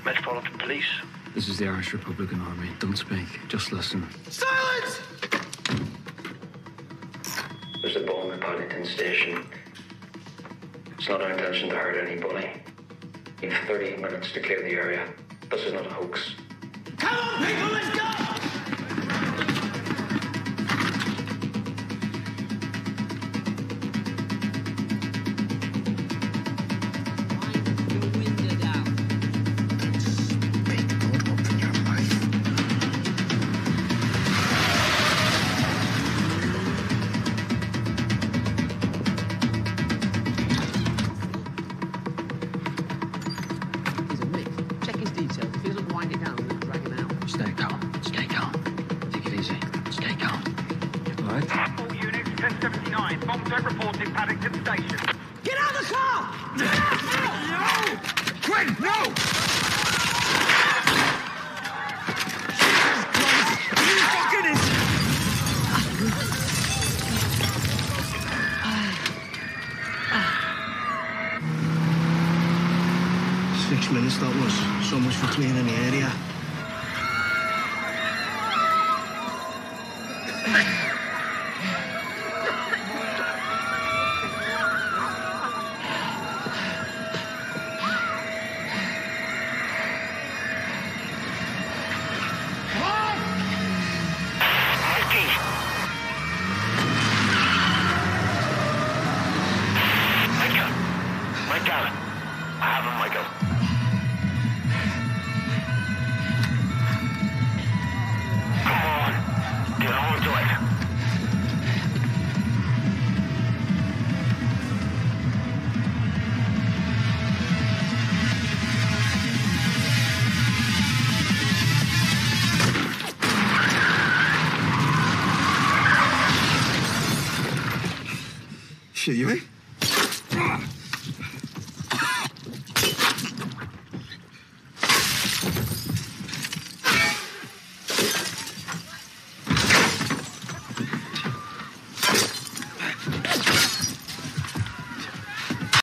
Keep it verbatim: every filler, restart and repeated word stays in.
Metropolitan Police. This is the Irish Republican Army. Don't speak, just listen. Silence! There's a bomb at Paddington Station. It's not our intention to hurt anybody. You have thirty minutes to clear the area. This is not a hoax. Come on, people, let's go! Stay calm. Stay calm. Take it easy. Stay calm. All right? All units, ten seventy-nine. Bomb threat reported Paddington Station. Get out of the car! Get out! No! Quinn, no! You fucking is... Six minutes, that was. So much for cleaning the area. Shit, you in?